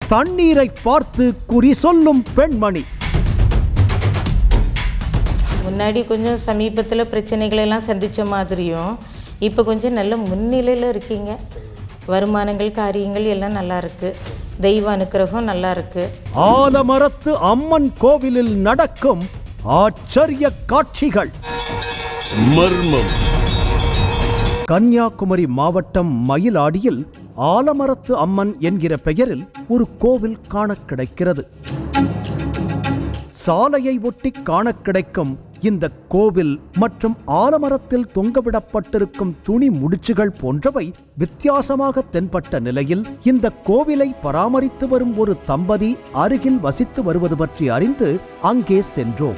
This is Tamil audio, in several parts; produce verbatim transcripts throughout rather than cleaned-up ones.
தண்ணீரை பார்த்து குறி சொல்லும் பெண்மணி. முன்னாடி கொஞ்சம் சமீபத்தில் பிரச்சனைகளை எல்லாம் சந்தித்த மாதிரியும் இப்போ கொஞ்சம் நல்ல முன்னிலையில் இருக்கீங்க. வருமானங்கள் காரியங்கள் எல்லாம் நல்லா இருக்கு. தெய்வ அனுக்கிரகம் நல்லா இருக்கு. ஆலமரத்து அம்மன் கோவிலில் நடக்கும் ஆச்சரிய காட்சிகள். மர்மம். கன்னியாகுமரி மாவட்டம் மயிலாடியில் ஆலமரத்து அம்மன் என்கிற பெயரில் ஒரு கோவில் காண கிடைக்கிறது. சாலையை ஒட்டி காண கிடைக்கும் இந்த கோவில் மற்றும் ஆலமரத்தில் தொங்கவிடப்பட்டிருக்கும் துணி முடிச்சுகள் போன்றவை வித்தியாசமாக தென்பட்ட நிலையில் இந்த கோவிலை பராமரித்து வரும் ஒரு தம்பதி அருகில் வசித்து வருவது பற்றி அறிந்து அங்கே சென்றோம்.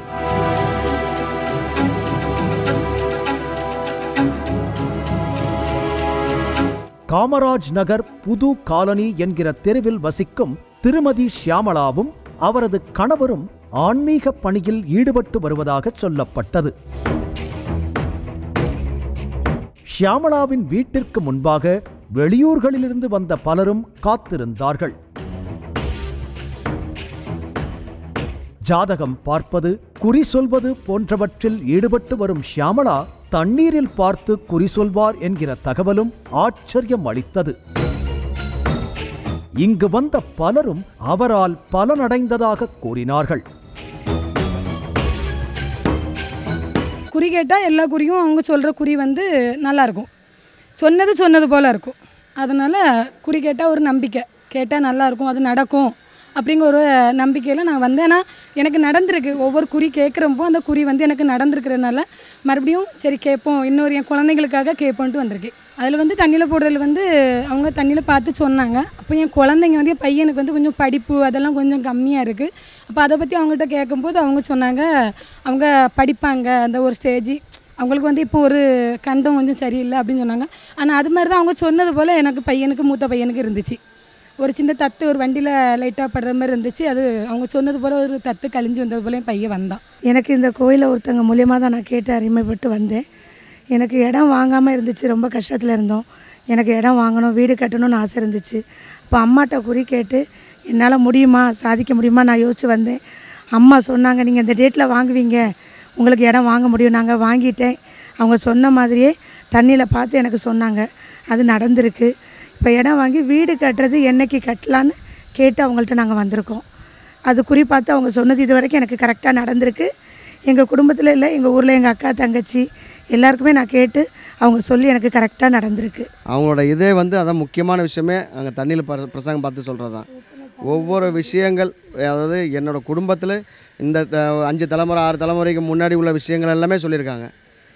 காமராஜ் நகர் புது காலனி என்கிற தெருவில் வசிக்கும் திருமதி ஷியாமளாவும் அவரது கணவரும் ஆன்மீக பணியில் ஈடுபட்டு வருவதாக சொல்லப்பட்டது. ஷியாமளாவின் வீட்டிற்கு முன்பாக வெளியூர்களிலிருந்து வந்த பலரும் காத்திருந்தார்கள். ஜாதகம் பார்ப்பது, குறி சொல்வது போன்றவற்றில் ஈடுபட்டு வரும் ஷியாமளா தண்ணீரில் பார்த்து குறி சொல்வார் என்கிற தகவலும் ஆச்சரியம் அளித்தது. இங்கு வந்த பலரும் அவரால் பலனடைந்ததாக கூறினார்கள். குறி கேட்டால் எல்லா குறியும் அவங்க சொல்கிற குறி வந்து நல்லாயிருக்கும், சொன்னது சொன்னது போல் இருக்கும். அதனால் குறி கேட்டால் ஒரு நம்பிக்கை, கேட்டால் நல்லாயிருக்கும், அது நடக்கும் அப்படிங்கிற ஒரு நம்பிக்கையில் நான் வந்தேன். ஏன்னா எனக்கு நடந்திருக்கு, ஒவ்வொரு குறி கேட்குறப்போ அந்த குறி வந்து எனக்கு நடந்துருக்கிறதுனால மறுபடியும் சரி கேட்போம், இன்னொரு என் குழந்தைங்களுக்காக கேட்போன்ட்டு வந்திருக்கேன். அதில் வந்து தண்ணியில் போடுறதுல வந்து அவங்க தண்ணியில் பார்த்து சொன்னாங்க. அப்போ என் குழந்தைங்க வந்து என் பையனுக்கு வந்து கொஞ்சம் படிப்பு அதெல்லாம் கொஞ்சம் கம்மியாக இருக்குது. அப்போ அதை பற்றி அவங்கள்ட்ட கேட்கும்போது அவங்க சொன்னாங்க அவங்க படிப்பாங்க, அந்த ஒரு ஸ்டேஜ் அவங்களுக்கு வந்து இப்போ ஒரு கண்டம் கொஞ்சம் சரியில்லை அப்படின்னு சொன்னாங்க. ஆனால் அது மாதிரி தான் அவங்க சொன்னது போல் எனக்கு பையனுக்கு மூத்த பையனுக்கு இருந்துச்சு. ஒரு சின்ன தத்து ஒரு வண்டியில் லைட்டாக படுற மாதிரி இருந்துச்சு. அது அவங்க சொன்னது போல் ஒரு தத்து கழிஞ்சு வந்தது போல் என் பையன் வந்தான். எனக்கு இந்த கோயிலை ஒருத்தங்க மூலியமாக தான் நான் கேட்டு அருமைப்பட்டு வந்தேன். எனக்கு இடம் வாங்காமல் இருந்துச்சு, ரொம்ப கஷ்டத்தில் இருந்தோம். எனக்கு இடம் வாங்கணும், வீடு கட்டணும்னு ஆசை இருந்துச்சு. அப்போ அம்மாட்ட குறி கேட்டு என்னால் முடியுமா, சாதிக்க முடியுமா நான் யோசிச்சு வந்தேன். அம்மா சொன்னாங்க நீங்கள் இந்த டேட்டில் வாங்குவீங்க, உங்களுக்கு இடம் வாங்க முடியும். நாங்கள் வாங்கிட்டேன். அவங்க சொன்ன மாதிரியே தண்ணியில் பார்த்து எனக்கு சொன்னாங்க, அது நடந்திருக்கு. இப்போ இடம் வாங்கி வீடு கட்டுறது என்னைக்கு கட்டலான்னு கேட்டு அவங்கள்ட்ட நாங்கள் வந்திருக்கோம். அது குறி பார்த்து அவங்க சொன்னது இது வரைக்கும் எனக்கு கரெக்டாக நடந்திருக்கு. எங்கள் குடும்பத்தில் இல்லை, எங்கள் ஊரில் எங்கள் அக்கா தங்கச்சி எல்லாருக்குமே நான் கேட்டு அவங்க சொல்லி எனக்கு கரெக்டாக நடந்திருக்கு. அவங்களோட இதே வந்து அதான் முக்கியமான விஷயமே அங்கே தண்ணியில் ப பிரசங்கம் பார்த்து சொல்கிறது தான். ஒவ்வொரு விஷயங்கள், அதாவது என்னோடய குடும்பத்தில் இந்த அஞ்சு தலைமுறை ஆறு தலைமுறைக்கு முன்னாடி உள்ள விஷயங்கள் எல்லாமே சொல்லியிருக்காங்க.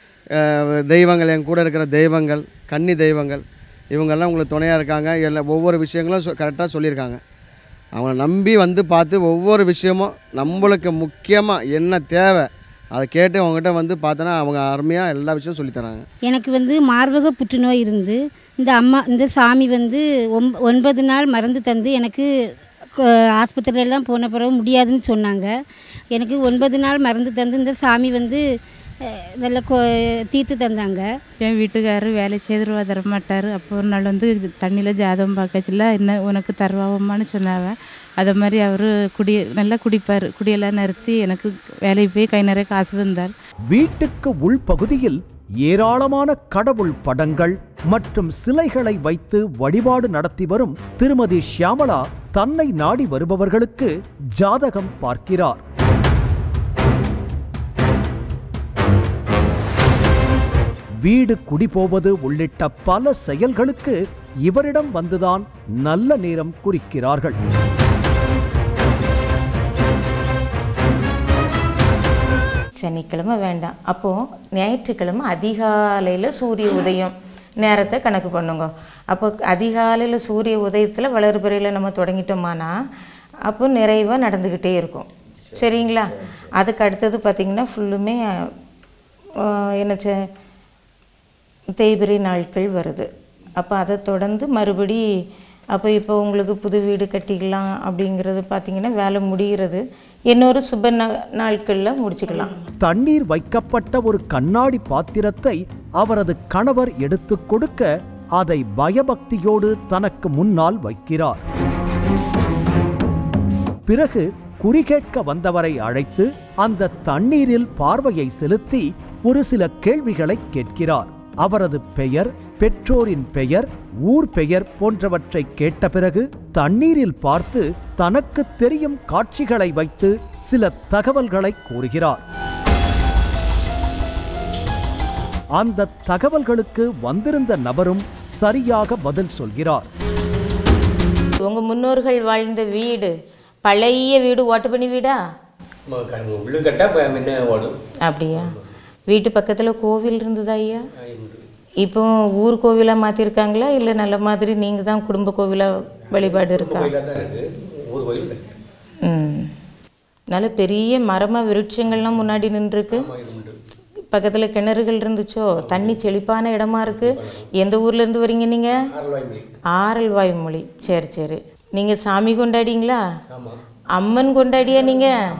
தெய்வங்கள், என் கூட இருக்கிற தெய்வங்கள், கன்னி தெய்வங்கள், இவங்கெல்லாம் உங்களுக்கு துணையாக இருக்காங்க. எல்லா ஒவ்வொரு விஷயங்களும் சொ கரெக்டாக சொல்லியிருக்காங்க. அவங்கள நம்பி வந்து பார்த்து ஒவ்வொரு விஷயமும் நம்மளுக்கு முக்கியமாக என்ன தேவை அதை கேட்டு அவங்ககிட்ட வந்து பார்த்தோன்னா அவங்க அருமையாக எல்லா விஷயமும் சொல்லித்தராங்க. எனக்கு வந்து மார்பக புற்றுநோய் இருந்து இந்த அம்மா இந்த சாமி வந்து ஒம் ஒன்பது நாள் மருந்து தந்து எனக்கு ஆஸ்பத்திரியெல்லாம் போன பிறகு முடியாதுன்னு சொன்னாங்க. எனக்கு ஒன்பது நாள் மருந்து தந்து இந்த சாமி வந்து நல்லா கொ தீர்த்து தந்தாங்க. என் வீட்டுக்காரர் வேலை செய்துருவா தரமாட்டார். அப்போ ஒரு நாள் வந்து தண்ணியில் ஜாதகம் பார்க்கச்சில்ல, என்ன உனக்கு தருவாவம்மான்னு சொன்னாங்க. அதை மாதிரி அவர் குடி நல்லா குடிப்பார். குடியெல்லாம் நிறுத்தி எனக்கு வேலைக்கு போய் கை நிறைய காசு தந்தார். வீட்டுக்கு உள்பகுதியில் ஏராளமான கடவுள் படங்கள் மற்றும் சிலைகளை வைத்து வழிபாடு நடத்தி வரும் திருமதி ஷியாமளா தன்னை நாடி வருபவர்களுக்கு ஜாதகம் பார்க்கிறார். வீடு குடிபோவது உள்ளிட்ட பல செயல்களுக்கு இவரிடம் வந்துதான் நல்ல நேரம் குறிக்கிறார்கள். சனிக்கிழமை வேண்டாம், அப்போது ஞாயிற்றுக்கிழமை அதிகாலையில் சூரிய உதயம் நேரத்தை கணக்கு பண்ணுங்க. அப்போ அதிகாலையில் சூரிய உதயத்தில் வளர்பிறையில் நம்ம தொடங்கிட்டோம்னா அப்போ நிறைவாக நடந்துக்கிட்டே இருக்கும். சரிங்களா? அதுக்கு அடுத்தது பார்த்திங்கன்னா ஃபுல்லுமே என்ன தேய்பிறை நாட்கள் வருது. அப்போ அதை தொடர்ந்து மறுபடி அப்போ இப்போ உங்களுக்கு புது வீடு கட்டிக்கலாம் அப்படிங்கிறது பார்த்திங்கன்னா வேலை முடிகிறது இன்னொரு சுப நாட்களில் முடிச்சுக்கலாம். தண்ணீர் வைக்கப்பட்ட ஒரு கண்ணாடி பாத்திரத்தை அவரது கணவர் எடுத்து கொடுக்க அதை பயபக்தியோடு தனக்கு முன்னால் வைக்கிறார். பிறகு குறிகேட்க வந்தவரை அழைத்து அந்த தண்ணீரில் பார்வையை செலுத்தி ஒரு சில கேள்விகளை கேட்கிறார். அவரது பெயர், பெற்றோரின் பெயர், ஊர் பெயர் போன்றவற்றை கேட்ட பிறகு தண்ணீரில் பார்த்து தனக்கு தெரியும் காட்சிகளை வைத்து சில தகவல்களை கூறுகிறார். அந்த தகவல்களுக்கு வந்திருந்த நபரும் சரியாக பதில் சொல்கிறார். உங்க முன்னோர்கள் வாழ்ந்த வீடு பழைய வீடு, ஓட்டுப்பண்ணி வீடா? அப்படியா? வீட்டு பக்கத்தில் கோவில் இருந்ததா ஐயா? இப்போ ஊர் கோவிலாக மாற்றிருக்காங்களா இல்லை நல்ல மாதிரி நீங்கள் தான் குடும்ப கோவிலாக வழிபாடு இருக்கா? ம், நல்ல பெரிய மரமாக விருட்சங்கள்லாம் முன்னாடி நின்றுருக்கு. பக்கத்தில் கிணறுகள் இருந்துச்சோ? தண்ணி செழிப்பான இடமா இருக்குது. எந்த ஊர்லேருந்து வரீங்க நீங்கள்? ஆரல்வாய் மொழி. சரி சரி. நீங்கள் சாமி கொண்டாடிங்களா? அம்மன் கொண்டாடியா நீங்கள்?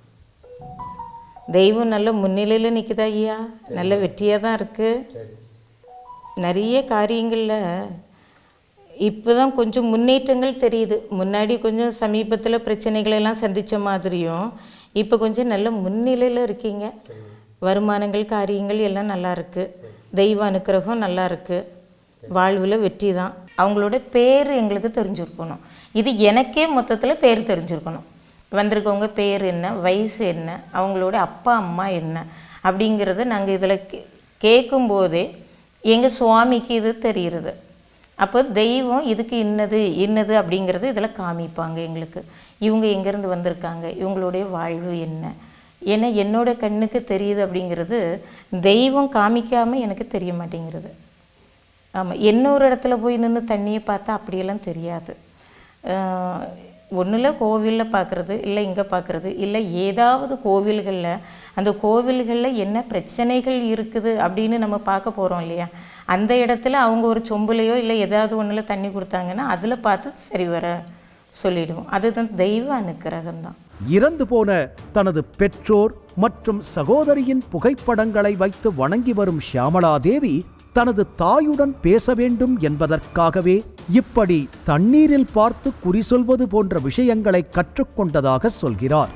தெய்வம் நல்ல முன்னிலையில் நிற்குதா ஐயா? நல்ல வெற்றியாக தான் இருக்குது. நிறைய காரியங்களில் இப்போ தான் கொஞ்சம் முன்னேற்றங்கள் தெரியுது. முன்னாடி கொஞ்சம் சமீபத்தில் பிரச்சனைகளெல்லாம் சந்தித்த மாதிரியும் இப்போ கொஞ்சம் நல்ல முன்னிலையில் இருக்கீங்க. வருமானங்கள், காரியங்கள் எல்லாம் நல்லா இருக்குது. தெய்வ அனுக்கிரகம் நல்லா இருக்குது. வாழ்வில் வெற்றி தான். அவங்களோட பேர் எங்களுக்கு தெரிஞ்சிருக்கணும். இது எனக்கே மொத்தத்தில் பேர் தெரிஞ்சிருக்கணும். வந்திருக்கவங்க பேர் என்ன, வயசு என்ன, அவங்களோட அப்பா அம்மா என்ன அப்படிங்கிறத நாங்கள் இதில் கே கேட்கும்போதே எங்கள் சுவாமிக்கு இது தெரிகிறது. அப்போ தெய்வம் இதுக்கு இன்னது இன்னது அப்படிங்கிறது இதில் காமிப்பாங்க எங்களுக்கு. இவங்க எங்கேருந்து வந்திருக்காங்க, இவங்களுடைய வாழ்வு என்ன, ஏன்னா என்னோட கண்ணுக்கு தெரியுது அப்படிங்கிறது தெய்வம் காமிக்காமல் எனக்கு தெரிய மாட்டேங்கிறது. ஆமாம், இன்னொரு இடத்துல போய் நின்று தண்ணியை பார்த்தா அப்படியெல்லாம் தெரியாது. ஒன்றில் கோவிலில் பார்க்குறது, இல்லை இங்கே பார்க்குறது, இல்லை ஏதாவது கோவில்களில் அந்த கோவில்களில் என்ன பிரச்சனைகள் இருக்குது அப்படின்னு நம்ம பார்க்க போகிறோம் இல்லையா? அந்த இடத்துல அவங்க ஒரு சொம்புலையோ இல்லை ஏதாவது ஒன்றில் தண்ணி கொடுத்தாங்கன்னா அதில் பார்த்து சரி வர சொல்லிடுவோம். அதுதான் தெய்வ அனுக்கிரகம்தான். இறந்து போன தனது பெற்றோர் மற்றும் சகோதரியின் புகைப்படங்களை வைத்து வணங்கி வரும் ஷியாமளாதேவி தனது தாயுடன் பேச வேண்டும் என்பதற்காகவே இப்படி தண்ணீரில் பார்த்து குறி சொல்வது போன்ற விஷயங்களை கற்றுக்கொண்டதாக சொல்கிறார்.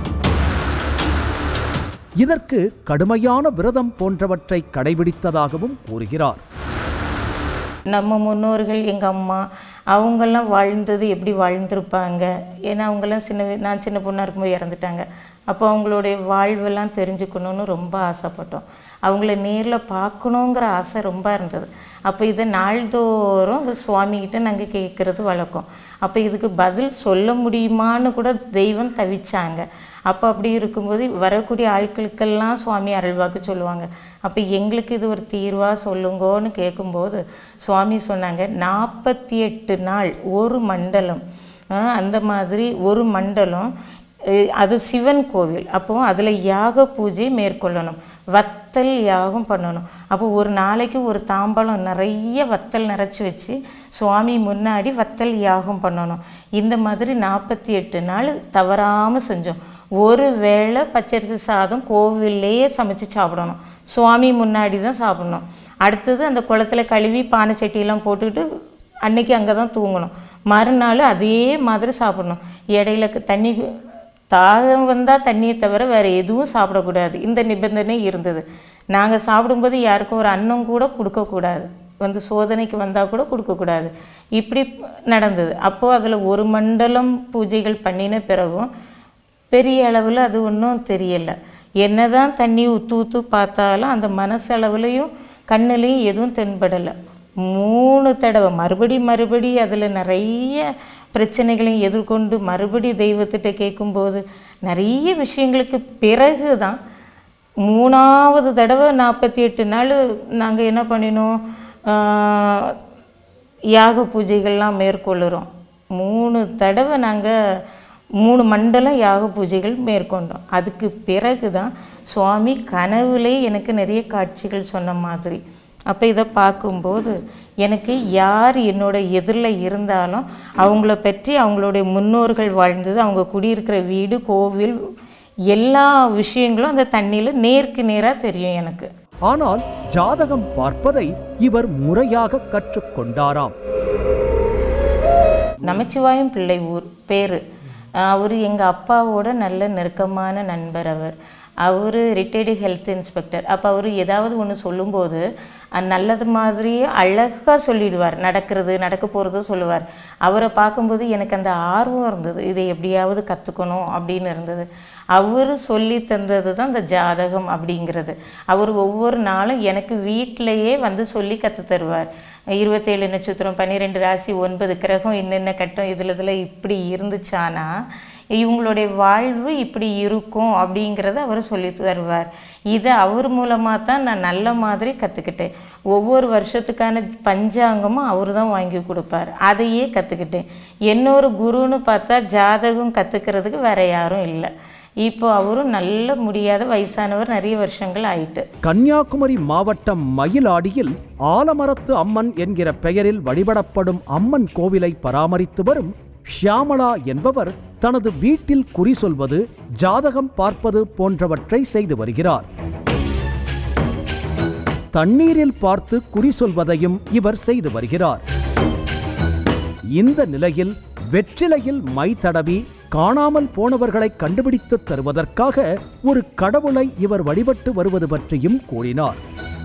இதற்கு கடுமையான விரதம் போன்றவற்றை கடைபிடித்ததாகவும் கூறுகிறார். நம்ம முன்னோர்கள், எங்கள் அம்மா அவங்கெல்லாம் வாழ்ந்தது எப்படி வாழ்ந்திருப்பாங்க? ஏன்னா அவங்கெல்லாம் சின்ன நான் சின்ன பொண்ணாக இருக்கும்போது இறந்துட்டாங்க. அப்போ அவங்களுடைய வாழ்வெல்லாம் தெரிஞ்சுக்கணுன்னு ரொம்ப ஆசைப்பட்டோம். அவங்கள நேரில் பார்க்கணுங்கிற ஆசை ரொம்ப இருந்தது. அப்போ இதை நாள்தோறும் சுவாமிகிட்ட நாங்கள் கேட்குறது வழக்கம். அப்போ இதுக்கு பதில் சொல்ல முடியுமான்னு கூட தெய்வம் தவிச்சாங்க. அப்போ அப்படி இருக்கும்போது வரக்கூடிய ஆட்களுக்கெல்லாம் சுவாமி அருள்வாக்கு சொல்லுவாங்க. அப்போ எங்களுக்கு இது ஒரு தீர்வாக சொல்லுங்கோன்னு கேட்கும்போது சுவாமி சொன்னாங்க, நாற்பத்தி எட்டு நாள் ஒரு மண்டலம், அந்த மாதிரி ஒரு மண்டலம், அது சிவன் கோவில். அப்போ அதில் யாக பூஜை மேற்கொள்ளணும், வத்தல் யாகம் பண்ணணும். அப்போ ஒரு நாளைக்கு ஒரு தாம்பாளம் நிறைய வத்தல் நிறச்சி வச்சு சுவாமி முன்னாடி வத்தல் யாகம் பண்ணணும். இந்த மாதிரி நாற்பத்தி எட்டு நாள் தவறாமல் செஞ்சோம். ஒரு வேளை பச்சரிசி சாதம் கோவில்லையே சமைச்சு சாப்பிடணும், சுவாமி முன்னாடி தான் சாப்பிடணும். அடுத்தது அந்த குளத்தில் கழுவி பானை சட்டியெல்லாம் போட்டுக்கிட்டு அன்னைக்கு அங்கே தான் தூங்கணும். மறுநாள் அதே மாதிரி சாப்பிடணும். இடையில தண்ணி தாகம் வந்தால் தண்ணியை தவிர வேறு எதுவும் சாப்பிடக்கூடாது. இந்த நிபந்தனை இருந்தது. நாங்கள் சாப்பிடும்போது யாருக்கும் ஒரு அன்னம் கூட கொடுக்கக்கூடாது, வந்து சோதனைக்கு வந்தால் கூட கொடுக்கக்கூடாது. இப்படி நடந்தது. அப்போது அதில் ஒரு மண்டலம் பூஜைகள் பண்ணின பிறகும் பெரிய அளவில் அது ஒன்றும் தெரியலை. என்ன தான் தண்ணி ஊற்று ஊற்று பார்த்தாலும் அந்த மனசளவுலையும் கண்ணுலேயும் எதுவும் தென்படலை. மூணு தடவை மறுபடி மறுபடி அதில் நிறைய பிரச்சனைகளையும் எதிர்கொண்டு மறுபடி தெய்வத்திட்ட கேட்கும்போது நிறைய விஷயங்களுக்கு பிறகு தான் மூணாவது தடவை நாற்பத்தி எட்டு நாள் நாங்கள் என்ன பண்ணினோம், யாக பூஜைகள்லாம் மேற்கொள்ளுறோம். மூணு தடவை நாங்கள் மூணு மண்டலம் யாக பூஜைகள் மேற்கொண்டோம். அதுக்கு பிறகு தான் சுவாமி கனவுலே எனக்கு நிறைய காட்சிகள் சொன்ன மாதிரி. அப்போ இதை பார்க்கும்போது எனக்கு யார் என்னோட எதிரில் இருந்தாலும் அவங்கள பற்றி, அவங்களுடைய முன்னோர்கள் வாழ்ந்தது, அவங்க குடியிருக்கிற வீடு, கோவில், எல்லா விஷயங்களும் அந்த தண்ணியில் நேருக்கு நேராக தெரியும் எனக்கு. ஆனால் ஜாதகம் பார்ப்பதை இவர் முறையாக கற்றுக்கொண்டாராம். நமச்சிவாயம் பிள்ளை ஊர் பேர். அவர் எங்கள் அப்பாவோட நல்ல நெருக்கமான நண்பர். அவர் அவர் ரிட்டையர்டு ஹெல்த் இன்ஸ்பெக்டர். அப்போ அவர் ஏதாவது ஒன்று சொல்லும்போது நல்லது மாதிரியே அழகாக சொல்லிடுவார். நடக்கிறது நடக்க போகிறதோ சொல்லுவார். அவரை பார்க்கும்போது எனக்கு அந்த ஆர்வம் இருந்தது, இதை எப்படியாவது கற்றுக்கணும் அப்படின்னு இருந்தது. அவர் சொல்லி தந்தது தான் இந்த ஜாதகம் அப்படிங்கிறது. அவர் ஒவ்வொரு நாளும் எனக்கு வீட்டிலையே வந்து சொல்லி கற்று தருவார். இருபத்தேழு நட்சத்திரம், பன்னிரெண்டு ராசி, ஒன்பது கிரகம், என்னென்ன கட்டம், இதில் இதில் இப்படி இருந்துச்சானா இவங்களுடைய வாழ்வு இப்படி இருக்கும் அப்படிங்கிறத அவர் சொல்லி தருவார். இதை அவர் மூலமாக தான் நான் நல்ல மாதிரி கற்றுக்கிட்டேன். ஒவ்வொரு வருஷத்துக்கான பஞ்சாங்கமும் அவர் தான் வாங்கி கொடுப்பார். அதையே கற்றுக்கிட்டேன். என்னொரு குருன்னு பார்த்தா ஜாதகம் கற்றுக்கிறதுக்கு வேறு யாரும் இல்லை. இப்போ அவரும் நல்ல முடியாத வயசானவர், நிறைய வருஷங்கள் ஆயிட்டு. கன்னியாகுமரி மாவட்டம் மயிலாடியில் ஆலமரத்து அம்மன் என்கிற பெயரில் வழிபடப்படும் அம்மன் கோவிலை பராமரித்து வரும் ஷியாமளா என்பவர் தனது வீட்டில் குறி சொல்வது, ஜாதகம் பார்ப்பது போன்றவற்றை செய்து வருகிறார். தண்ணீரில் பார்த்து குறி சொல்வதையும் இவர் செய்து வருகிறார். இந்த நிலையில் வெற்றிலையில் மை தடவி காணாமல் போனவர்களை கண்டுபிடித்து தருவதற்காக ஒரு கடவுளை இவர் வழிபட்டு வருவது பற்றியும் கூறினார்.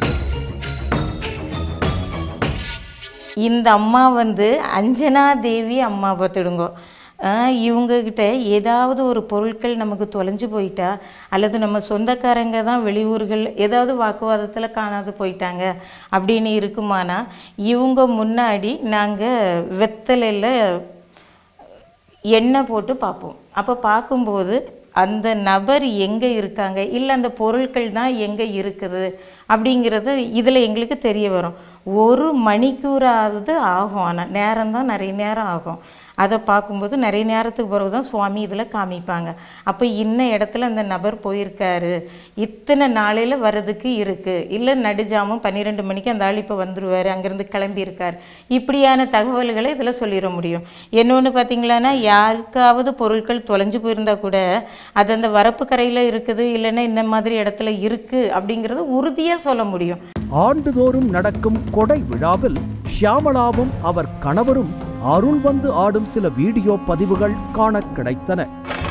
இந்த அம்மா வந்து அஞ்சனா தேவி அம்மா பார்த்துடுங்கோ. இவங்கக்கிட்ட ஏதாவது ஒரு பொருட்கள் நமக்கு தொலைஞ்சு போயிட்டா, அல்லது நம்ம சொந்தக்காரங்க தான் வெளியூர்கள் ஏதாவது வாக்குவாதத்தில் காணாது போயிட்டாங்க அப்படின்னு இருக்குமானா, இவங்க முன்னாடி நாங்கள் வெத்தலையில் எண்ணெய் போட்டு பார்ப்போம். அப்போ பார்க்கும்போது அந்த நபர் எங்கே இருக்காங்க, இல்லை அந்த பொருட்கள் தான் எங்கே இருக்குது அப்படிங்கிறது இதில் எங்களுக்கு தெரிய வரும். ஒரு மணிக்கூறாவது ஆகும். ஆனால் நேரம் தான் நிறைய நேரம் ஆகும். அதை பார்க்கும்போது நிறைய நேரத்துக்கு பிறகு தான் சுவாமி இதில் காமிப்பாங்க. அப்போ இன்ன இடத்துல அந்த நபர் போயிருக்காரு, இத்தனை நாளையில் வர்றதுக்கு இருக்குது, இல்லை நடுஜாமும் பன்னிரெண்டு மணிக்கு அந்த ஆள் இப்போ வந்துடுவார், அங்கேருந்து கிளம்பியிருக்கார், இப்படியான தகவல்களை இதில் சொல்லிட முடியும். இன்னொன்று பார்த்திங்களான்னா, யாருக்காவது பொருட்கள் தொலைஞ்சு போயிருந்தால் கூட அது அந்த வரப்பு கரையில் இருக்குது, இல்லைன்னா இந்த மாதிரி இடத்துல இருக்குது அப்படிங்கிறது உறுதியாக சொல்ல முடியும். ஆண்டுதோறும் நடக்கும் கொடை விழாவில் ஷியாமளாவும் அவர் கணவரும் அருள் வந்து ஆடும் சில வீடியோ பதிவுகள் காண கிடைத்தன.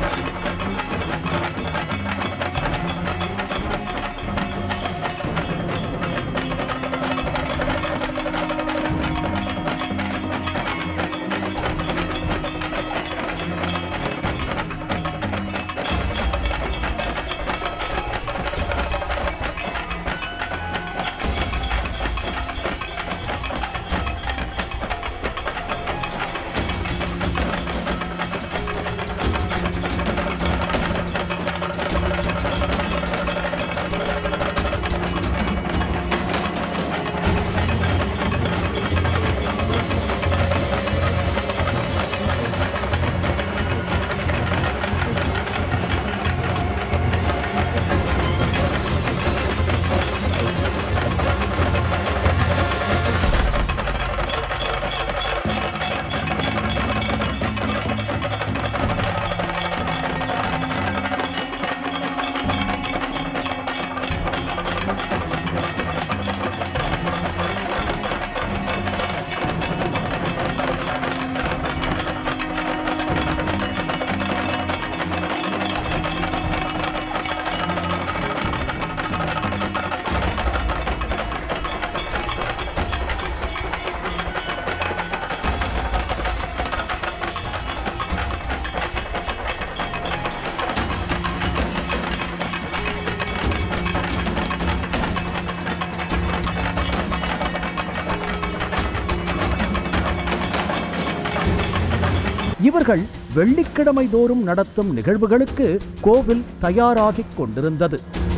இவர்கள் வெள்ளிக்கிழமை தோறும் நடத்தும் நிகழ்வுகளுக்கு கோவில் தயாராகிக் கொண்டிருந்தது.